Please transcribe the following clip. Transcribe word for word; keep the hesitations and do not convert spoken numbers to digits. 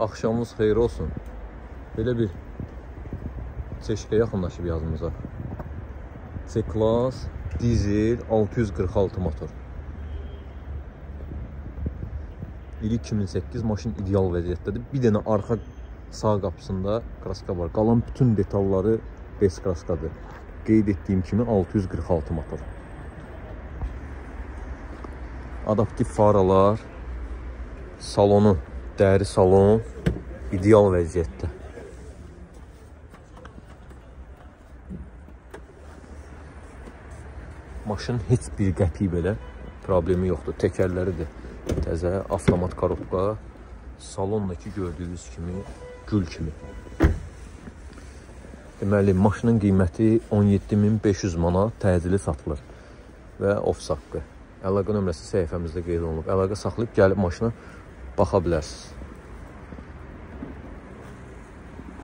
Axşamınız xeyir olsun. Belə bir çeşkə yaxınlaşıb yazımıza. C-Class dizel altı yüz qırx altı motor. İl iki min səkkiz, maşın ideal vəziyyətdədir. Bir dənə arxa sağ qapısında kraska var. Qalan bütün detalları bes kraskadır. Qeyd etdiyim kimi altı yüz qırx altı motor. Adaptiv faralar, salonu, dəri salon ideal vəziyyətdə. Maşın heç bir qəpik belə problemi yoxdur. Təkərləri də təzə, avtomat korobka, salondakı gördüyünüz kimi gül kimi. Deməli, maşının qiyməti on yeddi min beş yüz manat təcili satılır və ofis haqqı. Əlaqə nömrəsi səhifəmizdə qeyd olunub. Əlaqə saxlayıb gəlib maşına baxa bilərsiniz.